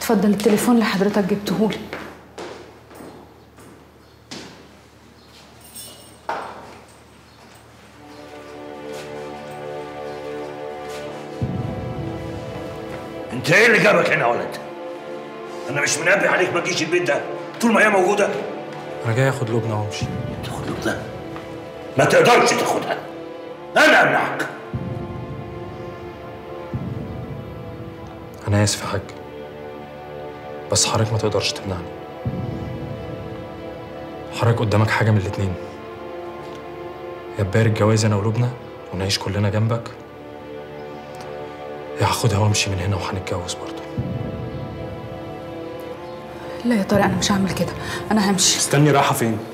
اتفضل التليفون اللي حضرتك جبتهولي. انت ايه اللي جابك هنا يا ولد؟ انا مش منبه عليك ما تجيش البيت ده طول ما هي موجوده. انا جاي اخد لبنى وامشي. تاخد لبنى؟ ما تقدرش تاخدها، انا امنعك. انا اسف يا حاج، بس حضرتك ما تقدرش تمنعني. حضرتك قدامك حاجه من الاتنين، يا تبارك الجواز انا ولبنى ونعيش كلنا جنبك، يا هاخدها وامشي من هنا وهنتجوز برضه. لا يا طارق، انا مش هعمل كده، انا همشي. استني، رايحه فين؟